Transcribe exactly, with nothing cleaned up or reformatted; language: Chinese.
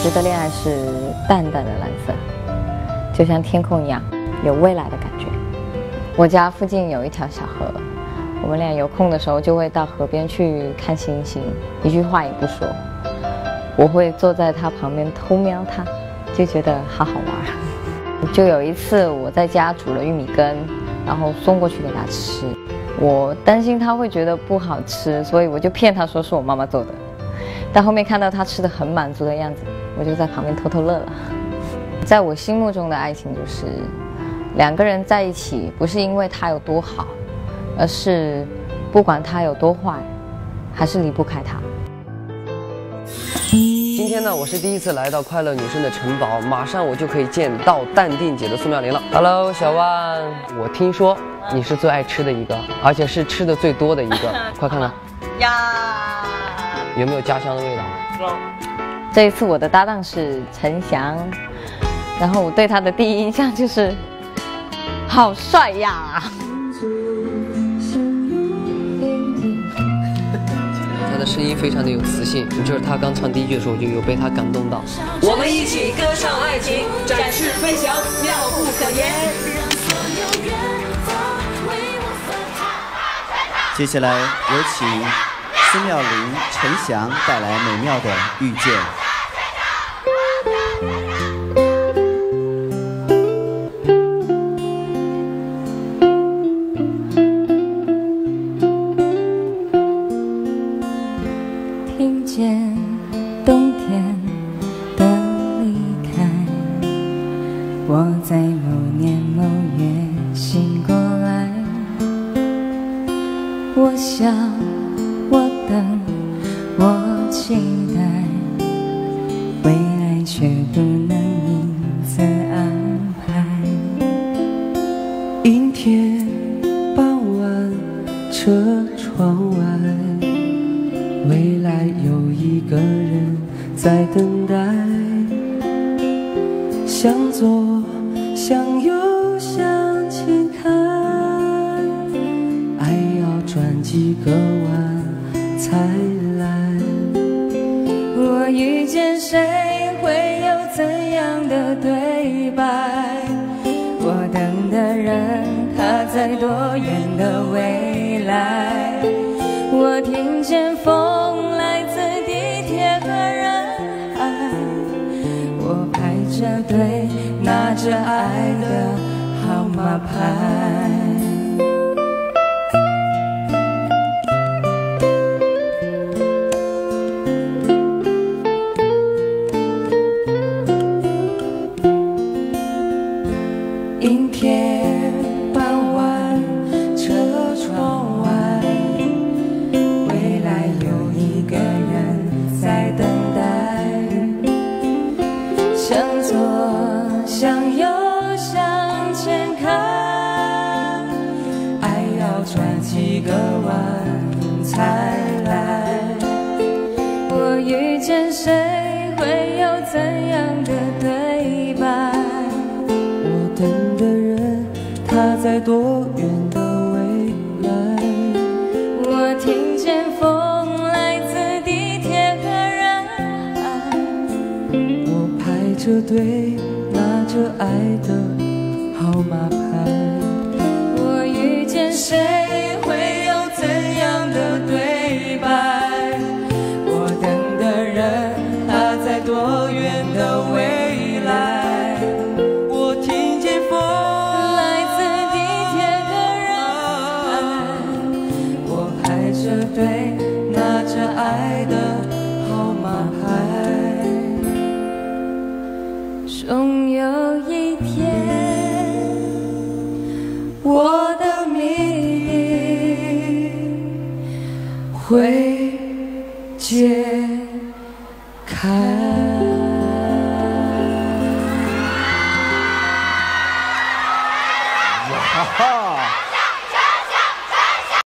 觉得恋爱是淡淡的蓝色，就像天空一样，有未来的感觉。我家附近有一条小河，我们俩有空的时候就会到河边去看星星，一句话也不说。我会坐在他旁边偷瞄他，就觉得好好玩。就有一次我在家煮了玉米羹，然后送过去给他吃，我担心他会觉得不好吃，所以我就骗他说是我妈妈做的。但后面看到他吃的很满足的样子，我就在旁边偷偷乐了。在我心目中的爱情就是两个人在一起，不是因为他有多好，而是不管他有多坏，还是离不开他。 今天呢，我是第一次来到快乐女生的城堡，马上我就可以见到淡定姐的苏妙玲了。Hello， 小万，我听说你是最爱吃的一个，而且是吃的最多的一个，快看看呀，有没有家乡的味道？ 这一次我的搭档是陈翔，然后我对他的第一印象就是好帅呀。 他的声音非常的有磁性，就是他刚唱第一句的时候，我就有被他感动到。我们一起歌唱爱情，展翅飞翔，妙不可言。 接下来有请苏妙玲、陈翔带来美妙的遇见。 听见冬天的离开，我在某年某月醒过来，我想我等我期待，未来却不能因此安排。 阴天傍晚，车窗外，未来有一个人在等待，向左向右向前看，爱要转几个弯才来。 我遇见谁会有怎样的对白？我等的人他在多远的未来？我听见风来自地铁和人海，我排着队拿着爱的号码牌。 阴天傍晚，车窗外，未来有一个人在等待，向左向右向前看，爱要转几个弯才来。 我遇见谁会有怎样的对白？ 我等的人他在多远的未来？ 我听见风来自地铁和人海， 我排着队拿着爱的号码牌。 我遇见谁会有怎样的对白？ 我等的人他在多远的未来？我听见风来自地铁和人海， 我排着队拿着爱的号码牌。 终有一天， 我的命运会揭开。